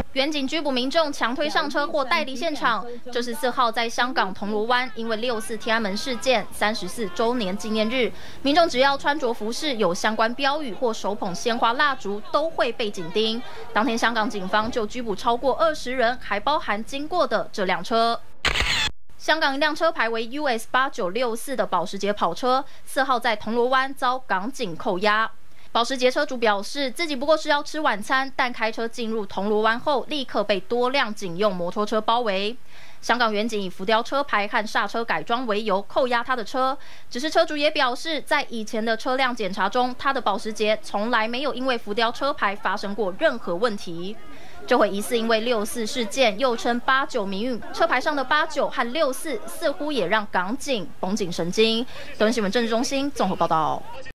远警拘捕民众强推上车或带离现场。这是4号在香港铜锣湾，因为6·4天安门事件34周年纪念日，民众只要穿着服饰有相关标语或手捧鲜花蜡烛，都会被紧盯。当天香港警方就拘捕超过20人，还包含经过的这辆车。 香港一辆车牌为 US8964的保时捷跑车，4号在铜锣湾遭港警扣押。保时捷车主表示，自己不过是要吃晚餐，但开车进入铜锣湾后，立刻被多辆警用摩托车包围。香港远警以浮雕车牌和刹车改装为由扣押他的车，只是车主也表示，在以前的车辆检查中，他的保时捷从来没有因为浮雕车牌发生过任何问题。 这回疑似因为6·4事件，又称89民运，车牌上的89和6·4似乎也让港警绷紧神经。东森新闻政治中心综合报道。